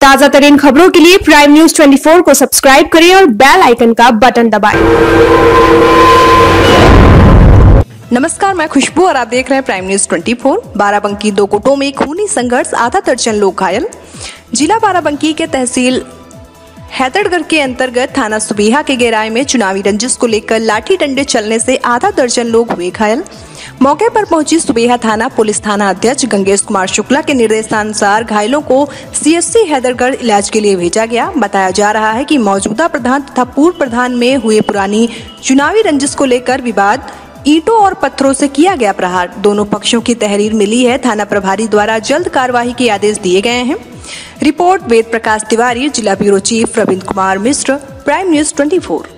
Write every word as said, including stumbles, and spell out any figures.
ताजा तरीन खबरों के लिए प्राइम न्यूज चौबीस को सब्सक्राइब करें और बेल आइकन का बटन दबाएं। नमस्कार, मैं खुशबू और आप देख रहे हैं प्राइम न्यूज चौबीस। बाराबंकी दो गुटों में खूनी संघर्ष, आधा दर्जन लोग घायल। जिला बाराबंकी के तहसील हैदरगढ़ के अंतर्गत थाना सुबेहा के गेराए में चुनावी रंजिश को लेकर लाठी डंडे चलने से आधा दर्जन लोग हुए घायल। मौके पर पहुंची सुबेहा थाना पुलिस थाना अध्यक्ष गंगेश कुमार शुक्ला के निर्देशानुसार घायलों को सीएचसी हैदरगढ़ इलाज के लिए भेजा गया। बताया जा रहा है कि मौजूदा प्रधान तथा पूर्व प्रधान में हुए पुरानी चुनावी रंजिश को लेकर विवाद, ईंटों और पत्थरों से किया गया प्रहार। दोनों पक्षों की तहरीर मिली है। थाना प्रभारी द्वारा जल्द कार्रवाई के आदेश दिए गए हैं। रिपोर्ट वेद प्रकाश तिवारी, जिला bureau chief Ravindra Kumar Mishra, Prime News चौबीस।